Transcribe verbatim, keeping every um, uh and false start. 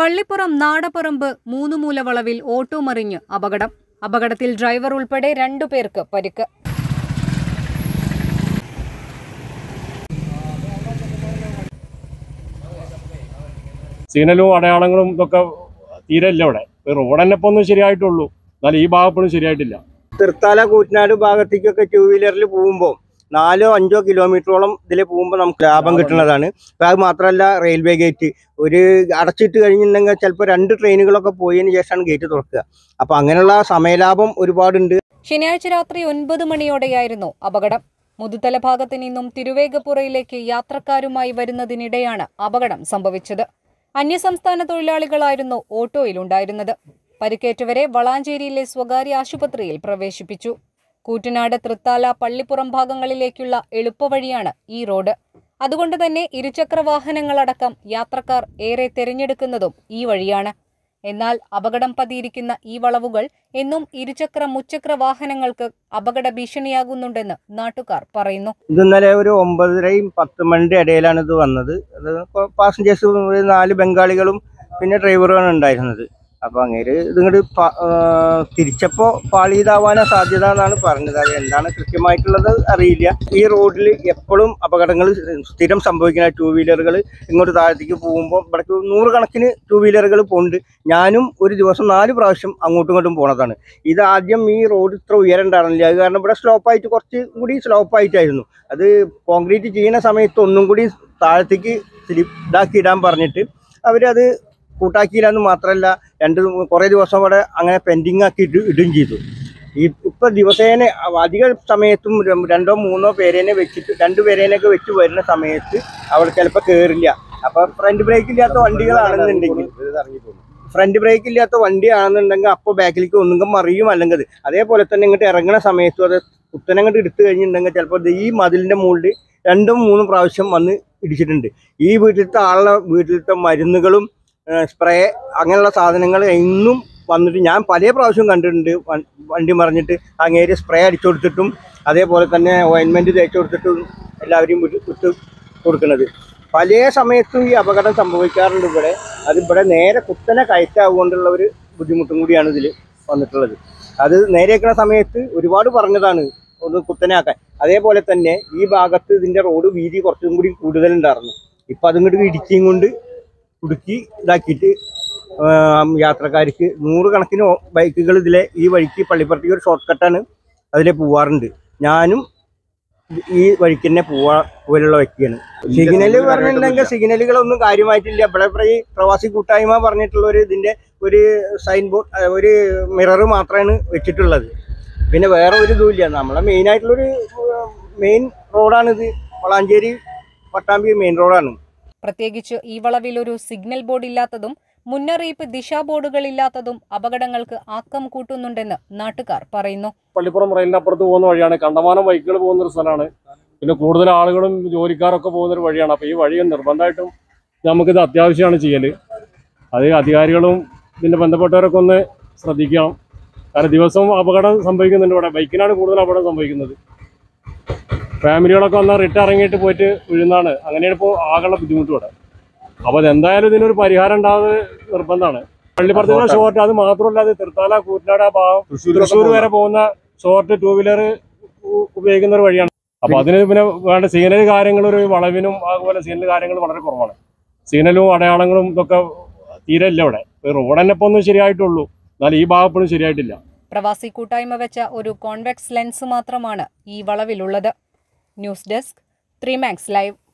പള്ളിപ്പുറം നാടപ്പറമ്പ് മൂന്നുമൂല വളവിൽ ഓട്ടോ മറിഞ്ഞ് അപകടം. അപകടത്തിൽ ഡ്രൈവർ ഉൾപ്പെടെ രണ്ടുപേർക്ക് പരിക്ക്. സിഗ്നലും അടയാളങ്ങളും ഇതൊക്കെ തീരെയില്ല. ഇവിടെ റോഡ് തന്നെ ഇപ്പൊ ഒന്നും ശരിയായിട്ടുള്ളൂ, എന്നാൽ ഈ ഭാഗപ്പോഴും ശരിയായിട്ടില്ല. തൃത്താല കൂറ്റനാട് ഭാഗത്തേക്കൊക്കെ ടൂ വീലറിൽ പോകുമ്പോൾ നാലോ അഞ്ചോ കിലോമീറ്ററോളം ഇതിൽ പോകുമ്പോൾ നമുക്ക് ലാഭം കിട്ടുന്നതാണ്. അത് മാത്രമല്ല, റെയിൽവേ ഗേറ്റ് ഒരു അടച്ചിട്ട് കഴിഞ്ഞിട്ടുണ്ടെങ്കിൽ ചിലപ്പോൾ രണ്ട് ട്രെയിനുകളൊക്കെ പോയതിന് ശേഷമാണ് ഗേറ്റ് തുറക്കുക. അപ്പോൾ അങ്ങനെയുള്ള സമയലാഭം ഒരുപാടുണ്ട്. ശനിയാഴ്ച രാത്രി ഒൻപത് മണിയോടെയായിരുന്നു അപകടം. മുതുതല ഭാഗത്ത് നിന്നും തിരുവേഗപ്പുറയിലേക്ക് യാത്രക്കാരുമായി വരുന്നതിനിടെയാണ് അപകടം സംഭവിച്ചത്. അന്യസംസ്ഥാന തൊഴിലാളികളായിരുന്നു ഓട്ടോയിലുണ്ടായിരുന്നത്. പരിക്കേറ്റവരെ വളാഞ്ചേരിയിലെ സ്വകാര്യ ആശുപത്രിയിൽ പ്രവേശിപ്പിച്ചു. കൂറ്റനാട്, തൃത്താല, പള്ളിപ്പുറം ഭാഗങ്ങളിലേക്കുള്ള എളുപ്പവഴിയാണ് ഈ റോഡ്. അതുകൊണ്ട് തന്നെ ഇരുചക്ര വാഹനങ്ങളടക്കം യാത്രക്കാർ ഏറെ തിരഞ്ഞെടുക്കുന്നതും ഈ വഴിയാണ്. എന്നാൽ അപകടം പതിയിരിക്കുന്ന ഈ വളവുകൾ എന്നും ഇരുചക്ര മുച്ചക്ര വാഹനങ്ങൾക്ക് അപകട ഭീഷണിയാകുന്നുണ്ടെന്ന് നാട്ടുകാർ പറയുന്നു. ഇന്നലെ ഒരു ഒമ്പതരയും പത്ത് മണിന്റെ ഇടയിലാണ് ഇത് വന്നത്. പാസഞ്ചേഴ്സ് നാല് ബംഗാളികളും പിന്നെ ഡ്രൈവറുമാണ് ഉണ്ടായിരുന്നത്. അപ്പോൾ അങ്ങേര് ഇതിങ്ങോട്ട് തിരിച്ചപ്പോൾ പാളിയതാവാനാ സാധ്യത എന്നാണ് പറഞ്ഞത്. അത് എന്താണ് കൃത്യമായിട്ടുള്ളത് അറിയില്ല. ഈ റോഡിൽ എപ്പോഴും അപകടങ്ങൾ സ്ഥിരം സംഭവിക്കുന്ന ടൂ വീലറുകൾ ഇങ്ങോട്ട് താഴത്തേക്ക് പോകുമ്പോൾ ഇവിടേക്ക് നൂറുകണക്കിന് ടൂ വീലറുകൾ പോകുന്നുണ്ട്. ഞാനും ഒരു ദിവസം നാല് പ്രാവശ്യം അങ്ങോട്ടും ഇങ്ങോട്ടും പോണതാണ്. ഇത് ആദ്യം ഈ റോഡ് ഇത്ര ഉയരണ്ടായിരുന്നില്ല. അത് കാരണം ഇവിടെ സ്ലോപ്പായിട്ട് കുറച്ച് കൂടി സ്ലോപ്പായിട്ടായിരുന്നു. അത് കോൺക്രീറ്റ് ചെയ്യുന്ന സമയത്ത് ഒന്നും കൂടി താഴത്തേക്ക് ഇതാക്കി ഇടാൻ പറഞ്ഞിട്ട് അവരത് കൂട്ടാക്കിയില്ലെന്ന് മാത്രമല്ല, രണ്ട് കുറേ ദിവസം അവിടെ അങ്ങനെ പെൻഡിങ് ആക്കി ഇട്ട് ഇടുകയും ചെയ്തു. ഈ ഇപ്പം ദിവസേന അധിക സമയത്തും രണ്ടോ മൂന്നോ പേരേനെ വെച്ചിട്ട് രണ്ട് പേരേനൊക്കെ വെച്ച് വരുന്ന സമയത്ത് അവിടെ ചിലപ്പോൾ കയറില്ല. അപ്പം ഫ്രണ്ട് ബ്രേക്ക് ഇല്ലാത്ത വണ്ടികളാണെന്നുണ്ടെങ്കിൽ ഫ്രണ്ട് ബ്രേക്ക് ഇല്ലാത്ത വണ്ടിയാണെന്നുണ്ടെങ്കിൽ അപ്പോൾ ബാക്കിലേക്ക് ഒന്നുകിൽ മറിയും അല്ലെങ്കിൽ അതേപോലെ തന്നെ ഇങ്ങോട്ട് ഇറങ്ങുന്ന സമയത്തും അത് കുത്തനെ അങ്ങോട്ട് എടുത്തു കഴിഞ്ഞിട്ടുണ്ടെങ്കിൽ ചിലപ്പോൾ ഈ മതിലിൻ്റെ മുകളിൽ രണ്ടും മൂന്നും പ്രാവശ്യം വന്ന് ഇടിച്ചിട്ടുണ്ട്. ഈ വീട്ടിലത്തെ ആളുടെ വീട്ടിലത്തെ മരുന്നുകളും സ്പ്രേ അങ്ങനെയുള്ള സാധനങ്ങൾ ഇന്നും വന്നിട്ട് ഞാൻ പല പ്രാവശ്യം കണ്ടിട്ടുണ്ട്. വണ്ടി മറിഞ്ഞിട്ട് അങ്ങേര് സ്പ്രേ അടിച്ചു കൊടുത്തിട്ടും അതേപോലെ തന്നെ ഓയിൻമെൻറ്റ് തേച്ച് കൊടുത്തിട്ടും എല്ലാവരെയും വിട്ട് വിട്ട് കൊടുക്കുന്നത്. പല സമയത്തും ഈ അപകടം സംഭവിക്കാറുണ്ട് ഇവിടെ. അതിവിടെ നേരെ കുത്തനെ കയറ്റാവുകൊണ്ടുള്ള ഒരു ബുദ്ധിമുട്ടും കൂടിയാണ് ഇതിൽ വന്നിട്ടുള്ളത്. അത് നേരെ വെക്കുന്ന സമയത്ത് ഒരുപാട് പറഞ്ഞതാണ് ഒന്ന് കുത്തനെയാക്കാൻ. അതേപോലെ തന്നെ ഈ ഭാഗത്ത് ഇതിൻ്റെ റോഡ് വീതി കുറച്ചും കൂടി കൂടുതലുണ്ടായിരുന്നു. ഇപ്പം അതിങ്ങോട്ട് ഇടിക്കുകയും കൊണ്ട് കുടുക്കി ഇതാക്കിയിട്ട് യാത്രക്കാർക്ക് നൂറുകണക്കിന് ബൈക്കുകൾ ഇതിലെ ഈ വഴിക്ക് പള്ളിപ്പുറത്തേക്ക് ഒരു ഷോർട്ട് കട്ടാണ് അതിലെ പോവാറുണ്ട്. ഞാനും ഈ വഴിക്ക് തന്നെ പോവാ പോലുള്ള വ്യക്തിയാണ്. സിഗ്നല് പറഞ്ഞിട്ടുണ്ടെങ്കിൽ സിഗ്നലുകളൊന്നും കാര്യമായിട്ടില്ല. ഇവിടെ ഇവിടെ ഈ പ്രവാസി കൂട്ടായ്മ പറഞ്ഞിട്ടുള്ള ഒരു ഇതിൻ്റെ ഒരു സൈൻ ബോർഡ് ഒരു മിറർ മാത്രമാണ് വെച്ചിട്ടുള്ളത്. പിന്നെ വേറെ ഒരു ഇതുമില്ല. നമ്മളെ മെയിനായിട്ടുള്ളൊരു മെയിൻ റോഡാണിത്. വളാഞ്ചേരി പട്ടാമ്പി മെയിൻ റോഡാണ്. പ്രത്യേകിച്ച് ഈ വളവിൽ ഒരു സിഗ്നൽ ബോർഡ് ഇല്ലാത്തതും മുന്നറിയിപ്പ് ദിശാ ബോർഡുകൾ ഇല്ലാത്തതും അപകടങ്ങൾക്ക് ആക്കം കൂട്ടുന്നുണ്ടെന്ന് നാട്ടുകാർ പറയുന്നു. പള്ളിപ്പുറം റെയിലിനപ്പുറത്ത് പോകുന്ന വഴിയാണ്. കണ്ടമാനം ബൈക്കുകൾ പോകുന്ന ഒരു സ്ഥലമാണ്. പിന്നെ കൂടുതൽ ആളുകളും ജോലിക്കാരൊക്കെ പോകുന്ന ഒരു വഴിയാണ്. അപ്പോൾ ഈ വഴി നിർബന്ധമായിട്ടും നമുക്കിത് അത്യാവശ്യമാണ് ചെയ്യൽ. അത് അധികാരികളും ഇതിൻ്റെ ബന്ധപ്പെട്ടവരൊക്കെ ഒന്ന് ശ്രദ്ധിക്കണം. കാരണം ദിവസവും അപകടം സംഭവിക്കുന്നുണ്ട് ഇവിടെ. ബൈക്കിനാണ് കൂടുതൽ അപകടം സംഭവിക്കുന്നത്. ഫാമിലികളൊക്കെ വന്നാൽ റിട്ട് ഇറങ്ങിയിട്ട് പോയിട്ട് വീഴുന്നതാണ്. അങ്ങനെയാണ് ഇപ്പോൾ ആകെയുള്ള ബുദ്ധിമുട്ട് ഇവിടെ. അപ്പോൾ അതെന്തായാലും ഇതിനൊരു പരിഹാരം ഉണ്ടാകുന്നത് നിർബന്ധമാണ്. പള്ളിപ്പുറത്തുള്ള ഷോർട്ട് അത് മാത്രമല്ല, അത് തൃത്താല, കൂറ്റനാട് ആ ഭാഗം തൃശ്ശൂർ വരെ പോകുന്ന ഷോർട്ട് ടൂ വീലർ ഉപയോഗിക്കുന്ന ഒരു വഴിയാണ്. അപ്പോൾ അതിന് പിന്നെ വേണ്ട സിഗ്നൽ കാര്യങ്ങൾ ഒരു വളവിനും അതുപോലെ സിഗ്നൽ കാര്യങ്ങൾ വളരെ കുറവാണ്. സിഗ്നലും അടയാളങ്ങളും ഇതൊക്കെ തീരെയില്ല ഇവിടെ. റോഡ് തന്നെ ഇപ്പോൾ ഒന്നും ശരിയായിട്ടുള്ളൂ, എന്നാൽ ഈ ഭാഗപ്പോഴും ശരിയായിട്ടില്ല. പ്രവാസി കൂട്ടായ്മ വെച്ച ഒരു കോൺവെക്സ് ലെൻസ് മാത്രമാണ് ഈ വളവിലുള്ളത്. News desk three max live.